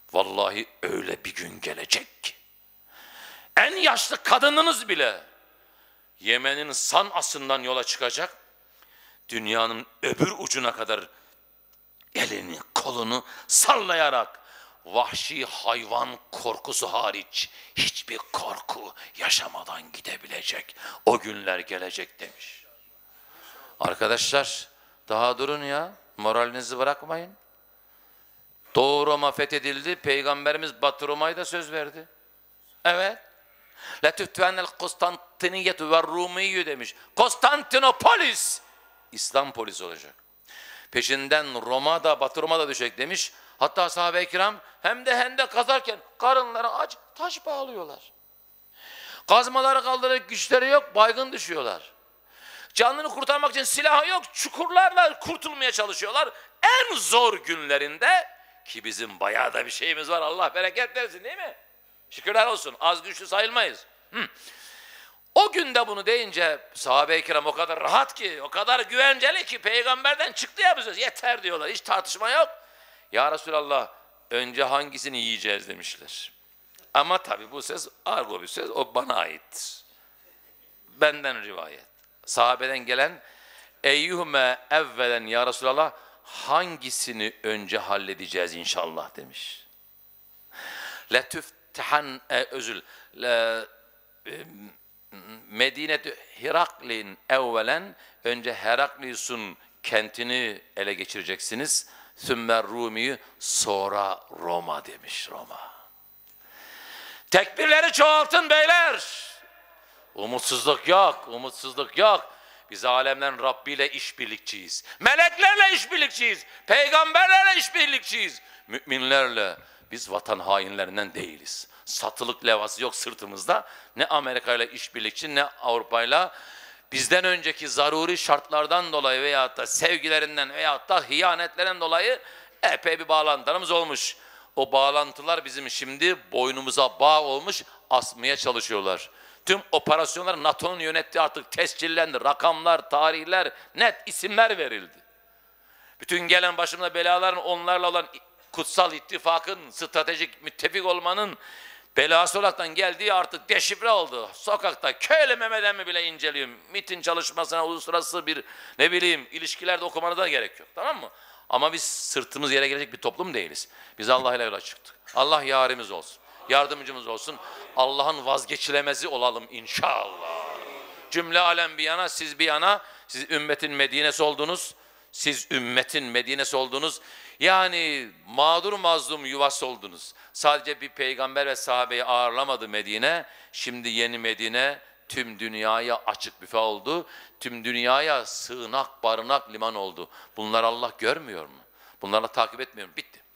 Vallahi öyle bir gün gelecek ki en yaşlı kadınınız bile Yemen'in San'asından yola çıkacak, dünyanın öbür ucuna kadar elini kolunu sallayarak vahşi hayvan korkusu hariç hiçbir korku yaşamadan gidebilecek o günler gelecek demiş. Arkadaşlar daha durun ya, moralinizi bırakmayın. Doğu Roma fethedildi, Peygamberimiz Batı Roma'ya da söz verdi. Evet. لَتُتْوَنَّ الْقُسْتَنْتِنِيَّةُ وَالْرُومِيُّ demiş. Konstantinopolis İslam polisi olacak. Peşinden Roma da Batı Roma da düşecek demiş. Hatta sahabe-i kiram hem de hendek kazarken karınları aç taş bağlıyorlar. Kazmaları kaldıracak güçleri yok, baygın düşüyorlar. Canını kurtarmak için silahı yok, çukurlarla kurtulmaya çalışıyorlar. En zor günlerinde ki bizim bayağı da bir şeyimiz var, Allah bereket versin değil mi? Şükürler olsun, az güçlü sayılmayız. O günde bunu deyince sahabe-i kiram o kadar rahat ki, o kadar güvenceli ki peygamberden çıktı ya bu söz. Yeter diyorlar, hiç tartışma yok. Ya Resulallah önce hangisini yiyeceğiz demişler. Ama tabii bu söz argo bir söz, o bana ait. Benden rivayet. Sahabeden gelen eyyuhume evvelen ya Resulallah hangisini önce halledeceğiz inşallah demiş. Letüftehan Medine-tü Hiraklin evvelen önce Heraklius'un kentini ele geçireceksiniz. Sümme Rumi'yi sonra Roma demiş, Roma. Tekbirleri çoğaltın beyler. Umutsuzluk yok, umutsuzluk yok. Biz alemlerin Rabbiyle işbirlikçiyiz. Meleklerle işbirlikçiyiz. Peygamberlerle işbirlikçiyiz. Müminlerle. Biz vatan hainlerinden değiliz. Satılık levhası yok sırtımızda. Ne Amerika ile işbirlikçi ne Avrupa ile. Bizden önceki zaruri şartlardan dolayı veyahut da sevgilerinden veyahut da hiyanetlerinden dolayı epey bir bağlantılarımız olmuş. O bağlantılar bizim şimdi boynumuza bağ olmuş, asmaya çalışıyorlar. Tüm operasyonlar NATO'nun yönettiği artık tescillendi. Rakamlar, tarihler, net isimler verildi. Bütün gelen başımıza belaların onlarla olan kutsal ittifakın, stratejik müttefik olmanın belası olaraktan geldiği artık deşifre oldu. Sokakta köylü Mehmet'e mi bile inceliyorum. MİT'in çalışmasına uluslararası bir ne bileyim ilişkilerde okumana da gerek yok. Tamam mı? Ama biz sırtımız yere gelecek bir toplum değiliz. Biz Allah ile yola çıktık. Allah yarimiz olsun. Yardımcımız olsun. Allah'ın vazgeçilemezi olalım inşallah. Cümle alem bir yana, siz bir yana, siz ümmetin Medine'si oldunuz. Siz ümmetin Medine'si oldunuz. Yani mağdur mazlum yuvası oldunuz. Sadece bir peygamber ve sahabeyi ağırlamadı Medine. Şimdi yeni Medine tüm dünyaya açık büfe oldu. Tüm dünyaya sığınak, barınak, liman oldu. Bunları Allah görmüyor mu? Bunlarla takip etmiyor mu? Bitti.